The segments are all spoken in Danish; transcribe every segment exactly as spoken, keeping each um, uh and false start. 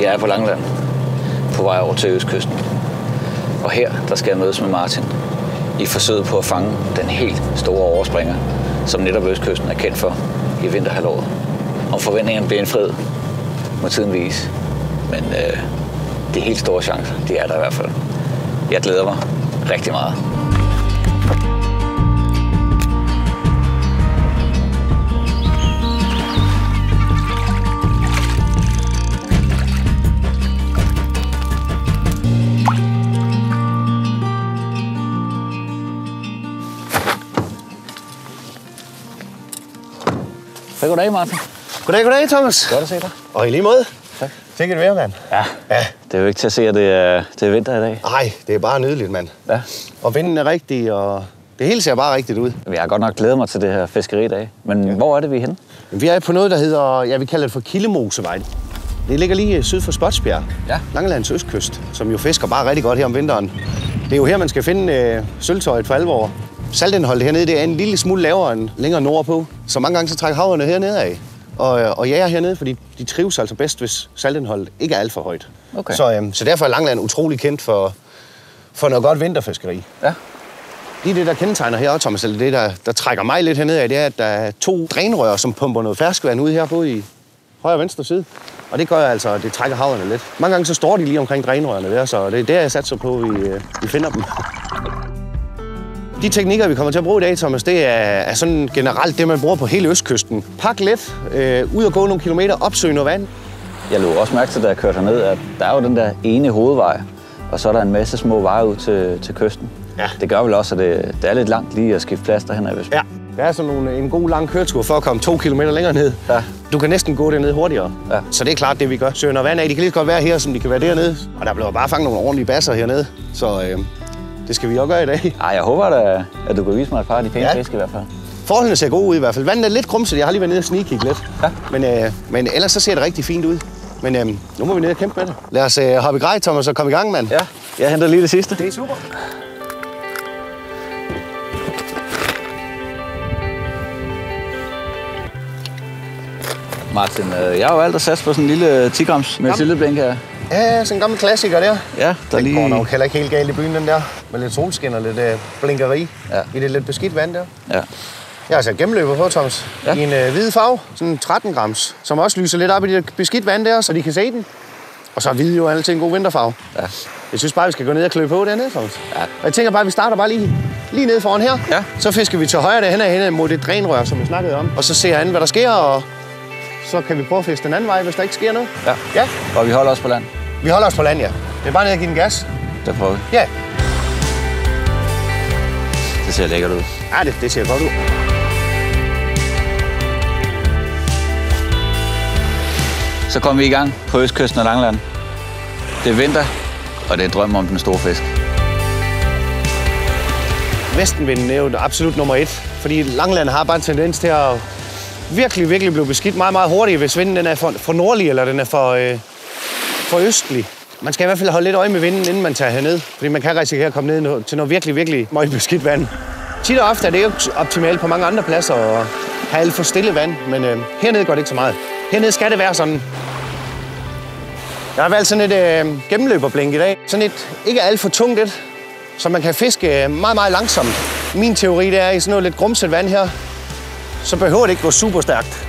Jeg er på Langeland, på vej over til østkysten. Og her, der skal jeg mødes med Martin i forsøget på at fange den helt store overspringer, som netop østkysten er kendt for i vinterhalvåret. Om forventningerne bliver indfriet, må tiden vise. Men øh, de helt store chancer, de er der i hvert fald. Jeg glæder mig rigtig meget. Så goddag, Martin. Goddag, goddag, Thomas. Godt at se dig. Og i lige måde. Tak. Sikkert vejr, mand. Ja. ja, det er jo ikke til at se, at det er, det er vinter i dag. Nej, det er bare nydeligt, mand. Ja. Og vinden er rigtig, og det hele ser bare rigtigt ud. Jeg har godt nok glædet mig til det her fiskeridag. Men ja. Hvor er det, vi er henne? Vi er på noget, der hedder, ja, vi kalder det for Kildemosevej. Det ligger lige syd for Spotsbjerg, ja. Langelands østkyst, som jo fisker bare rigtig godt her om vinteren. Det er jo her, man skal finde øh, sølvtøjet for alvor. Saltindholdet hernede, det er en lille smule lavere end længere nordpå. Så mange gange så trækker haverne hernede af. Og, og jager hernede, fordi de trives altså bedst, hvis saltindholdet ikke er alt for højt. Okay. Så, øhm, så derfor er Langeland utrolig kendt for, for noget godt vinterfiskeri. Ja. Lige det, der kendetegner her, Thomas, eller det, der, der trækker mig lidt hernede af, det er, at der er to drænrør, som pumper noget ferskvand ud her, både i højre og venstre side. Og det gør altså, at det trækker haverne lidt. Mange gange så står de lige omkring drænrørene der, så det er der, jeg satser på, at vi, vi finder dem. De teknikker, vi kommer til at bruge i dag, Thomas, det er, er sådan generelt det, man bruger på hele østkysten. Pak let, øh, ud og gå nogle kilometer, opsøge noget vand. Jeg lå også mærke til, da jeg kørte herned, at der er jo den der ene hovedvej, og så er der en masse små veje ud til, til kysten. Ja. Det gør vel også, at det, det er lidt langt lige at skifte plads derhen. Hvis... Ja, der er sådan nogle, en god lang køretur for at komme to kilometer længere ned. Ja. Du kan næsten gå derned hurtigere. Ja. Så det er klart, det vi gør. Søger noget vand af. De kan lige så godt være her, som de kan være dernede. Og der bliver bare fanget nogle ordentlige basser hernede. Så øh, det skal vi også gøre i dag. Ej, jeg håber da, at du kan vise mig et par af de pæne ja. fisk i hvert fald. Forholdene ser gode ud i hvert fald. Vandet er lidt grumset. Jeg har lige været nede og snigkigge lidt. Ja. Men, øh, men ellers så ser det rigtig fint ud. Men øh, nu må vi ned og kæmpe med det. Lad os øh, hoppe i grej, Thomas, og komme i gang, mand. Ja, jeg henter lige det sidste. Det er super. Martin, jeg har jo valgt at satse på sådan en lille ti grams med sildeblink her. Ja, sådan en gammel klassiker der. Ja, der den lige... går nok heller ikke helt galt i byen, den der. Med lidt solskin og lidt øh, blinkeri ja. i det lidt beskidt vand der. Ja. Jeg har altså gennemløber på, Thomas. Ja. I en øh, hvid farve, sådan tretten grams, som også lyser lidt op i det beskidt vand der, så de kan se den. Og så er hvid jo altid en god vinterfarve. Ja. Jeg synes bare, vi skal gå ned og klø på dernede, Thomas. Ja. Og jeg tænker bare, at vi starter bare lige, lige nede foran her. Ja. Så fisker vi til højre derhen og hen mod det drænrør, som vi snakkede om. Og så ser jeg an, hvad der sker, og så kan vi prøve at fiske den anden vej, hvis der ikke sker noget. Ja. Ja. Og vi holder os på land. Vi holder os på land, ja. Det er bare ned og give den gas. Det prøver vi. Ja. Det ser lækkert ud. Ja, det, det ser godt ud. Så kommer vi i gang på østkysten af Langeland. Det er vinter, og det er drøm om den store fisk. Vestenvinden er jo absolut nummer et, fordi Langeland har bare en tendens til at virkelig, virkelig blive beskidt meget, meget hurtigt, hvis vinden den er for, for nordlig, eller den er for, øh, for østlig. Man skal i hvert fald holde lidt øje med vinden, inden man tager herned, fordi man kan risikere at komme ned til noget virkelig, virkelig meget beskidt vand. Tit og ofte er det jo optimalt på mange andre pladser at have alt for stille vand, men øh, hernede går det ikke så meget. Hernede skal det være sådan. Jeg har valgt sådan et øh, gennemløberblink i dag. Sådan et ikke alt for tungt et, så man kan fiske meget, meget langsomt. Min teori det er, i sådan noget lidt grumset vand her, så behøver det ikke gå super stærkt.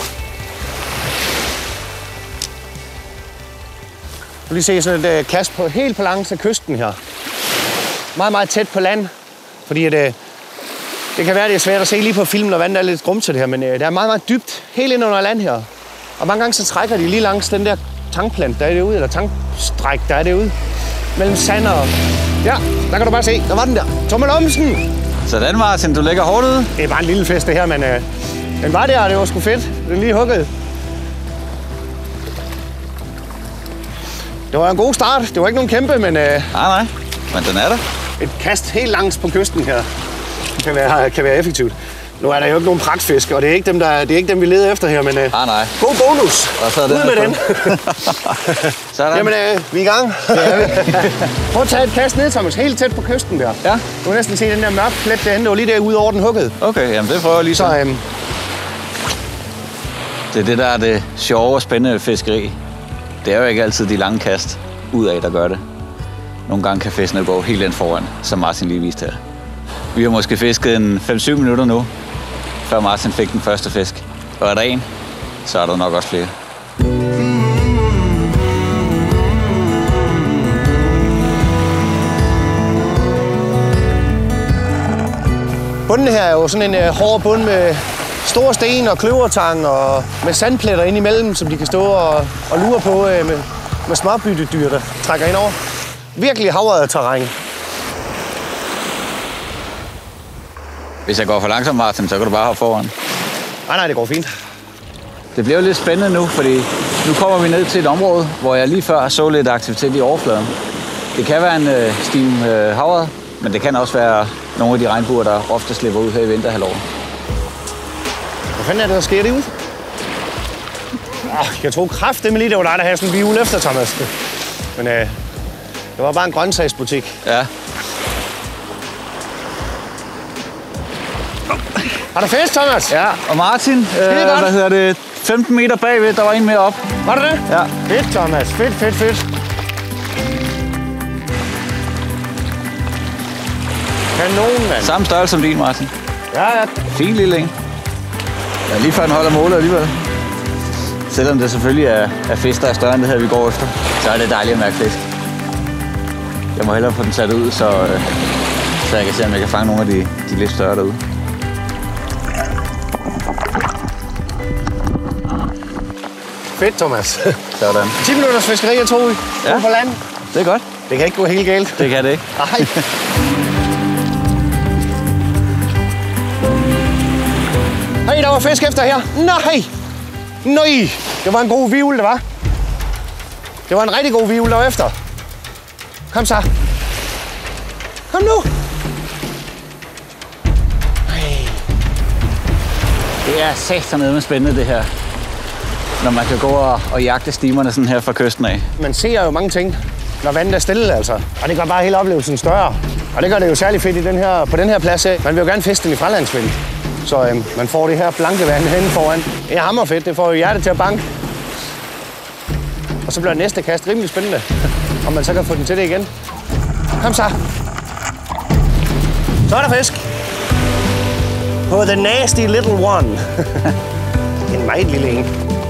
Du kan lige se sådan et øh, kast på, helt på langs af kysten her. Meget, meget tæt på land, fordi at, øh, det kan være, det er svært at se lige på filmen, når vandet er lidt grumset her, men øh, det er meget, meget dybt, helt ind under land her. Og mange gange så trækker de lige langs den der tankplant, der er derude, eller tankstræk, der er derude, mellem sand og... Ja, der kan du bare se, der var den der. Tommel Omsen! Sådan, Martin, du lægger hårdt ud. Det er bare en lille fest, det her, men øh, den var der, og det var sgu fedt. Den lige hugget. Det var en god start. Det var ikke nogen kæmpe, men... Øh, nej, nej, men den er der. Et kast helt langs på kysten her kan være, kan være effektivt. Nu er der jo ikke nogen pragtfisk, og det er ikke dem, der, det er ikke dem vi leder efter her, men... Øh, nej, nej. God bonus! Og så er det ud med den! Sådan. Jamen, øh, vi er i gang. Det er vi. Prøv at tage et kast ned, Thomas. Helt tæt på kysten der. Ja. Du kan næsten se den der mørke plet derinde. Det var lige derude over den hugget. Okay, jamen det prøver jeg lige så. så øhm... Det er det, der er det sjove og spændende fiskeri. Det er jo ikke altid de lange kast ud af, der gør det. Nogle gange kan fiskene gå helt ind foran, som Martin lige viste her. Vi har måske fisket en fem syv minutter nu, før Martin fik den første fisk. Og er der en, så er der nok også flere. Bunden her er jo sådan en uh, hård bund med store sten og kløvertang og med sandpletter ind imellem, som de kan stå og, og lure på uh, med, med småbyttedyr, der trækker ind over. Virkelig havret terræn. Hvis jeg går for langsomt, Martin, så kan du bare hoppe foran. Nej, nej, det går fint. Det bliver jo lidt spændende nu, fordi nu kommer vi ned til et område, hvor jeg lige før så lidt aktivitet i overfladen. Det kan være en øh, stim øh, havret, men det kan også være nogle af de regnbuer, der ofte slipper ud her i vinterhalvåret. Hvad fanden er det, der sker derude? Oh, jeg tror kraftedeme lige, det var dig, der havde sådan en viol efter, Thomas. Men øh, det var bare en grøntsagsbutik. Ja. Har du fisk, Thomas? Ja, og Martin, øh, hvad hedder det, femten meter bagved, der var en mere op. Var det det? Ja. Fedt, Thomas. Fedt, fedt, fedt. Kanon, mand. Samme størrelse som din, Martin. Ja, ja. Fin lille en. Ja, lige før den holder målet alligevel. Selvom det selvfølgelig er, er fisk, der er større end det her, vi går efter, så er det dejligt at mærke fisk. Jeg må hellere få den sat ud, så, øh, så jeg kan se, om jeg kan fange nogle af de, de lidt større derude. Fedt, Thomas. Sådan. ti minutters fiskeri, jeg tror vi. Ja. På land. Det er godt. Det kan ikke gå helt galt. Det kan det ikke. Nej. Hey, der var fisk efter her. Nej! Nej! Det var en god viol, det var. Det var en rigtig god viol, der var efter. Kom så. Kom nu. Hey. Det er satanede med spændende, det her. Når man kan gå og, og jagte stimerne sådan her fra kysten af. Man ser jo mange ting, når vandet er stille, altså. Og det gør bare hele oplevelsen større. Og det gør det jo særlig fedt i den her, på den her plads af. Man vil jo gerne fiske den i fralandsvind. Så øhm, man får det her blanke vand henne foran. Det er hammerfedt, det får jo hjertet til at banke. Og så bliver næste kast rimelig spændende. Om man så kan få den til det igen. Kom så. Så er der fisk. På the nasty little one. En meget lille en.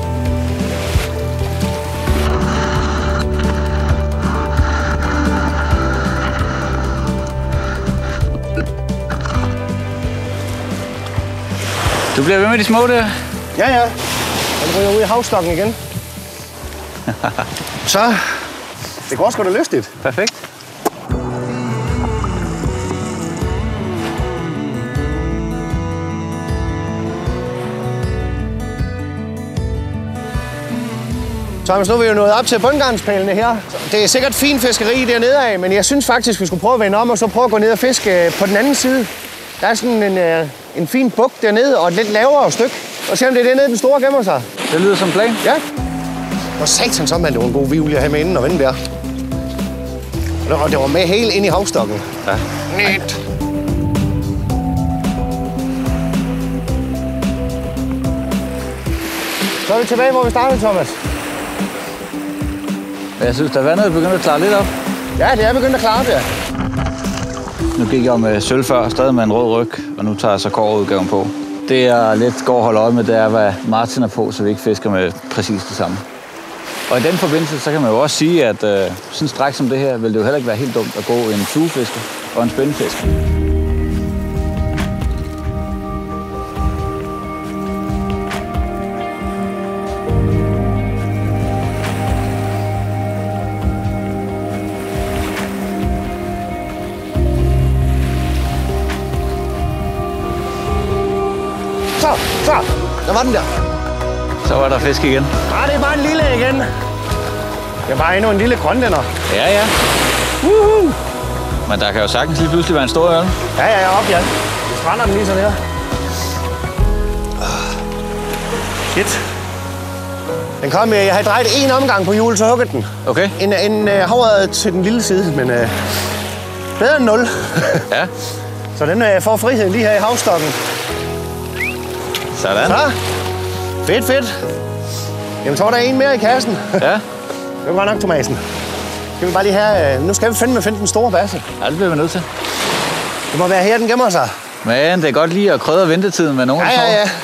Du bliver ved med de små der? Ja, ja. Den ryger ud i havstokken igen. Så. Det går sgu da lystigt. Perfekt. Thomas, nu er vi jo nået op til bundgarnspælene her. Det er sikkert fin fiskeri dernede af, men jeg synes faktisk, vi skulle prøve at vende om og så prøve at gå ned og fiske på den anden side. Der er sådan en, en fin bugt dernede og et lidt lavere stykke. Og se om det er dernede, den store gemmer sig. Det lyder som plan. Ja. Og satan så, man, det var en god viol at have med inden og vende der. Og det var med helt ind i havstokken. Ja. Net. Så er vi tilbage, hvor vi startede, Thomas. Jeg synes, der er vandet begyndt at klare lidt op. Ja, det er begyndt at klare det. Nu gik jeg med sølv før, stadig med en rød ryg, og nu tager jeg så kårudgaven på. Det jeg lidt går og holder øje med, det er, hvad Martin er på, så vi ikke fisker med præcis det samme. Og i den forbindelse, så kan man jo også sige, at øh, sådan en stræk som det her, vil det jo heller ikke være helt dumt at gå en fluefisker og en spændefisker. Så, så. Der var den der. Så var der fisk igen. Ah, det er bare en lille igen. Det er bare endnu en lille grønlænder. Ja, ja. Woohoo! Men der kan jo sagtens lige pludselig være en stor ørn. Ja, ja, ja, op, ja. Vi strander den lige sådan her. Shit. Den kom, jeg havde drejet en omgang på hjul, så huggede den. Okay. En, en uh, havred til den lille side, men uh, bedre end nul. Ja. Så den uh, får friheden lige her i havstokken. Sådan. Så. Fedt, fedt. Jamen, så er der en mere i kassen. Ja. Det var godt nok, Thomasen. Skal vi bare lige have... Nu skal vi fandme finde den store basse. Ja, det bliver vi nødt til. Det må være her, den gemmer sig. Men det er godt lige at krydre ventetiden med nogen. Ja, ja, ja.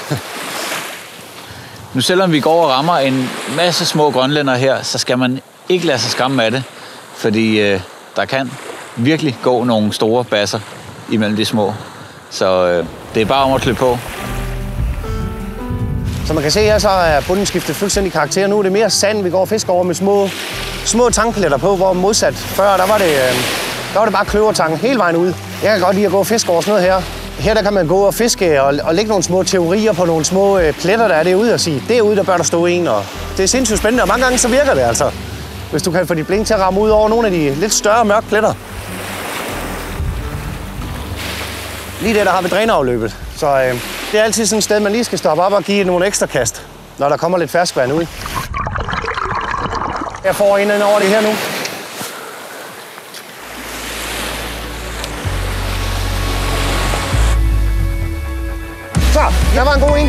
Nu selvom vi går og rammer en masse små grønlænder her, så skal man ikke lade sig skamme af det. Fordi øh, der kan virkelig gå nogle store basser imellem de små. Så øh, det er bare om at klø på. Som man kan se her, så er bunden skiftet fuldstændig karakter. Nu er det mere sand, vi går og fisker over med små, små tangpletter på, hvor modsat før, der var det, øh, der var det bare kløvertang hele vejen ud. Jeg kan godt lide at gå og fiske over sådan noget her. Her der kan man gå og fiske og, og lægge nogle små teorier på nogle små øh, pletter, der er derude og sige, derude der bør der stå en. Og det er sindssygt spændende, og mange gange så virker det altså. Hvis du kan få dit blink til at ramme ud over nogle af de lidt større mørke pletter. Lige der, der har vi drænerafløbet. Så øh, det er altid sådan et sted, man lige skal stoppe op og give nogle ekstra kast, når der kommer lidt ferskvand ud. Jeg får en ind over det her nu. Så, der var en god en.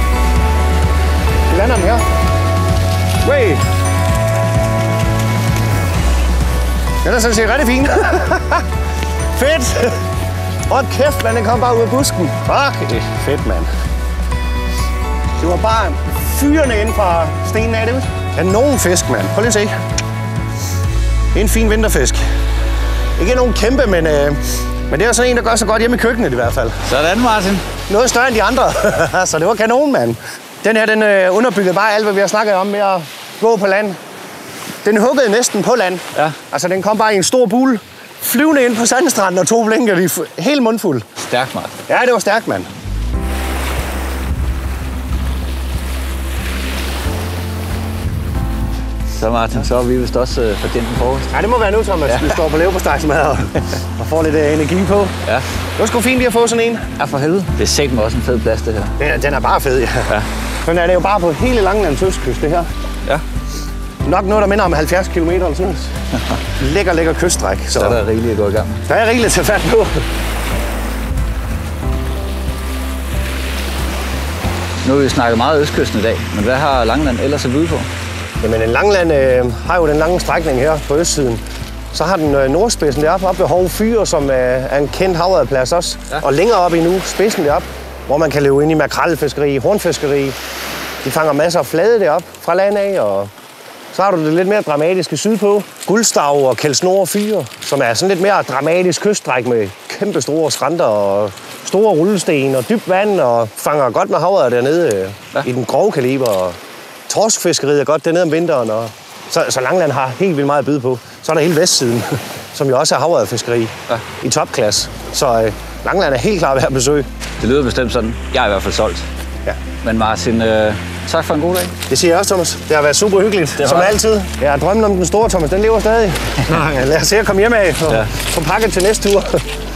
Vi lander den her. Way. Den er sådan set rigtig fin. Fedt. Hold kæft, man, den kom bare ud af busken. Fuck, det er fedt, mand. Det var bare fyrene ind fra stenen af det. Kanon fisk, mand. Prøv lige at se. Det er en fin vinterfisk. Ikke nogen kæmpe, men, øh, men det er sådan en, der gør så godt hjemme i køkkenet i hvert fald. Sådan, Martin. Noget større end de andre. Så det var kanon, mand. Den her, den øh, underbyggede bare alt, hvad vi har snakket om med at gå på land. Den huggede næsten på land. Ja. Altså, den kom bare i en stor bule, flyvende ind på sandstranden og to blinker, de er helt mundfuld. Stærkt, Martin. Ja, det var stærkt, mand. Så Martin, så er vi vist også øh, fortjent en frokost. Ja, det må være nu, Thomas. Ja. Vi står på leverpostejsmad og, og får lidt uh, energi på. Ja. Det var sgu fint lige at få sådan en. Ja, for helvede. Det er sikkert også en fed plads, det her. Den er, den er bare fed, ja. ja. Sådan er det jo bare på hele Langelands østkyst, det her. Ja. Nok noget, der minder om halvfjerds kilometer eller sådan noget. Lækker, lækker kyststræk. Så, så er der rigeligt at gå i gang med. Der er rigeligt at tage fat på. Nu har vi snakket meget østkysten i dag, men hvad har Langeland ellers at byde på? Jamen, en Langeland øh, har jo den lange strækning her på østsiden. Så har den øh, nordspidsen deroppe oppe ved Hove Fyr, som øh, er en kendt havadeplads også. Ja. Og længere oppe endnu, spidsen deroppe, hvor man kan løbe ind i makrelfiskeri, hornfiskeri. De fanger masser af flade deroppe fra land af, og så har du det lidt mere dramatiske sydpå. Guldstav og Kjeldsnor Fyr, som er sådan lidt mere dramatisk kyststræk med kæmpe store skrænter og store rullesten og dybt vand, og fanger godt med havet dernede øh, ja. i den grove kaliber. Og torskfiskeriet er godt dernede om vinteren, og så, så Langeland har helt vildt meget at byde på. Så er der hele vestsiden, som jo også er havadefiskeri ja. i topklasse. Så øh, Langeland er helt klart værd at besøge. Det lyder bestemt sådan. Jeg er i hvert fald solgt. Ja. Men Martin, øh, tak for en god dag. Det siger jeg også, Thomas. Det har været super hyggeligt, som altid. Jeg har drømmen om den store, Thomas. Den lever stadig. Lad os se at komme hjem af og ja. få pakket til næste tur.